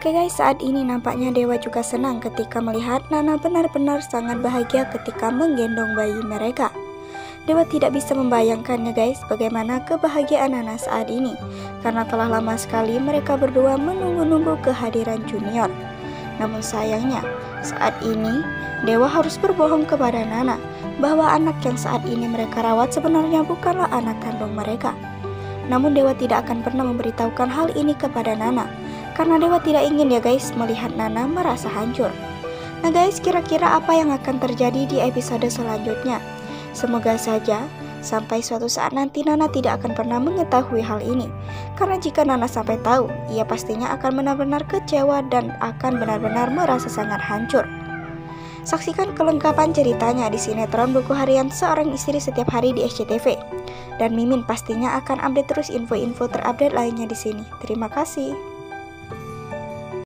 Oke guys, saat ini nampaknya Dewa juga senang ketika melihat Nana benar-benar sangat bahagia ketika menggendong bayi mereka. Dewa tidak bisa membayangkannya guys bagaimana kebahagiaan Nana saat ini, karena telah lama sekali mereka berdua menunggu-nunggu kehadiran Junior. Namun sayangnya, saat ini Dewa harus berbohong kepada Nana bahwa anak yang saat ini mereka rawat sebenarnya bukanlah anak kandung mereka. Namun Dewa tidak akan pernah memberitahukan hal ini kepada Nana, karena Dewa tidak ingin ya guys melihat Nana merasa hancur. Nah guys, kira-kira apa yang akan terjadi di episode selanjutnya? Semoga saja sampai suatu saat nanti Nana tidak akan pernah mengetahui hal ini, karena jika Nana sampai tahu, ia pastinya akan benar-benar kecewa dan akan benar-benar merasa sangat hancur. Saksikan kelengkapan ceritanya di sinetron Buku Harian Seorang Istri setiap hari di SCTV. Dan Mimin pastinya akan update terus info-info terupdate lainnya di sini. Terima kasih.